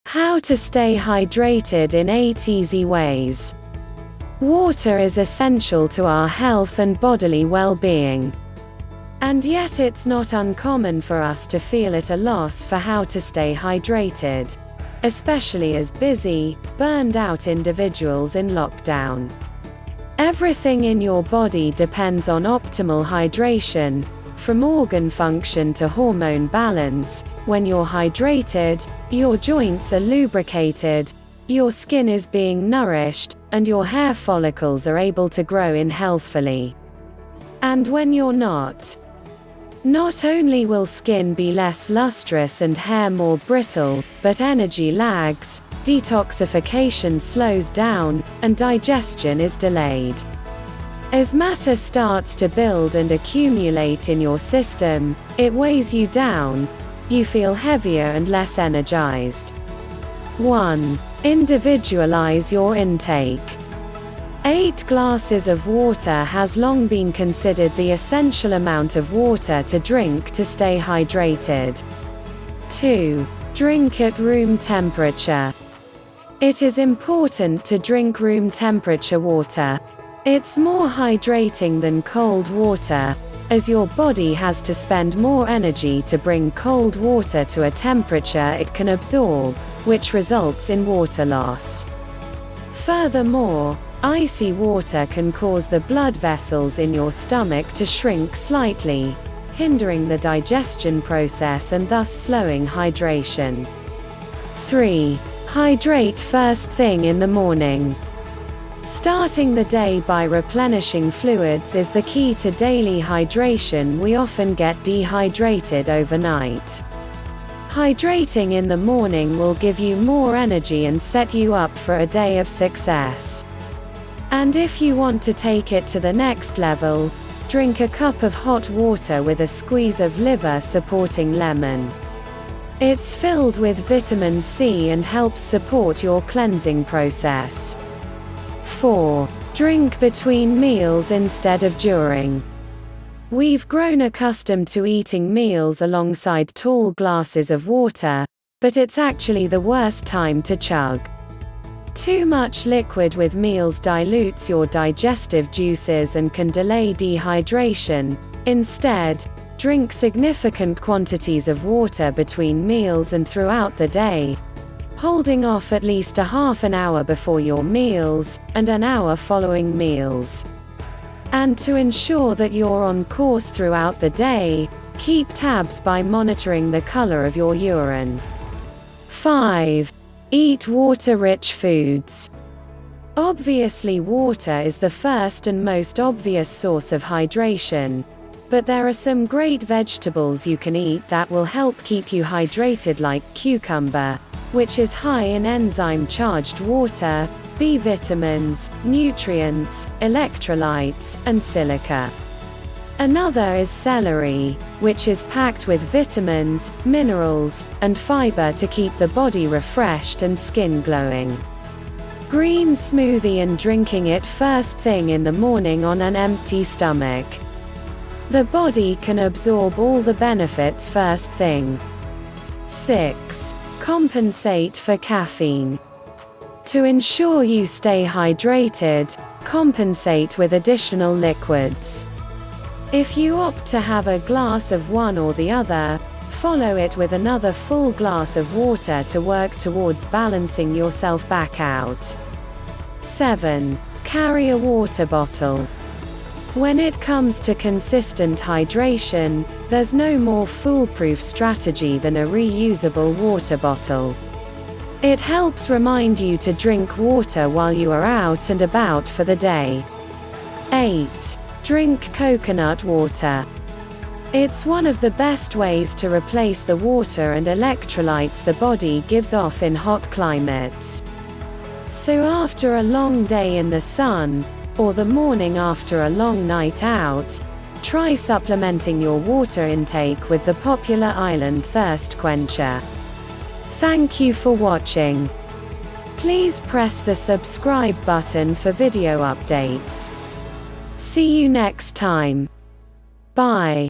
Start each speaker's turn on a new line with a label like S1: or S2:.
S1: How to stay hydrated in 8 easy ways. Water is essential to our health and bodily well-being. And yet it's not uncommon for us to feel at a loss for how to stay hydrated, especially as busy, burned-out individuals in lockdown. Everything in your body depends on optimal hydration, from organ function to hormone balance. When you're hydrated, your joints are lubricated, your skin is being nourished, and your hair follicles are able to grow in healthfully. And when you're not only will skin be less lustrous and hair more brittle, but energy lags, detoxification slows down, and digestion is delayed. As matter starts to build and accumulate in your system, it weighs you down. You feel heavier and less energized. 1. Individualize your intake. 8 glasses of water has long been considered the essential amount of water to drink to stay hydrated. 2. Drink at room temperature. It is important to drink room temperature water. It's more hydrating than cold water, as your body has to spend more energy to bring cold water to a temperature it can absorb, which results in water loss. Furthermore, icy water can cause the blood vessels in your stomach to shrink slightly, hindering the digestion process and thus slowing hydration. 3. Hydrate first thing in the morning. Starting the day by replenishing fluids is the key to daily hydration. We often get dehydrated overnight. Hydrating in the morning will give you more energy and set you up for a day of success. And if you want to take it to the next level, drink a cup of hot water with a squeeze of liver-supporting lemon. It's filled with vitamin C and helps support your cleansing process. 4. Drink between meals instead of during. We've grown accustomed to eating meals alongside tall glasses of water, but it's actually the worst time to chug. Too much liquid with meals dilutes your digestive juices and can delay dehydration. Instead, drink significant quantities of water between meals and throughout the day, holding off at least a half an hour before your meals, and an hour following meals. And to ensure that you're on course throughout the day, keep tabs by monitoring the color of your urine. 5. Eat water-rich foods. Obviously, water is the first and most obvious source of hydration, but there are some great vegetables you can eat that will help keep you hydrated, like cucumber, which is high in enzyme-charged water, B vitamins, nutrients, electrolytes, and silica. Another is celery, which is packed with vitamins, minerals, and fiber to keep the body refreshed and skin glowing. Green smoothie and drinking it first thing in the morning on an empty stomach. The body can absorb all the benefits first thing. 6. Compensate for caffeine. To ensure you stay hydrated, compensate with additional liquids. If you opt to have a glass of one or the other, follow it with another full glass of water to work towards balancing yourself back out. 7. Carry a water bottle. When it comes to consistent hydration, there's no more foolproof strategy than a reusable water bottle. It helps remind you to drink water while you are out and about for the day. 8. Drink coconut water. It's one of the best ways to replace the water and electrolytes the body gives off in hot climates. So after a long day in the sun, or the morning after a long night out, try supplementing your water intake with the popular Island Thirst Quencher. Thank you for watching. Please press the subscribe button for video updates. See you next time. Bye.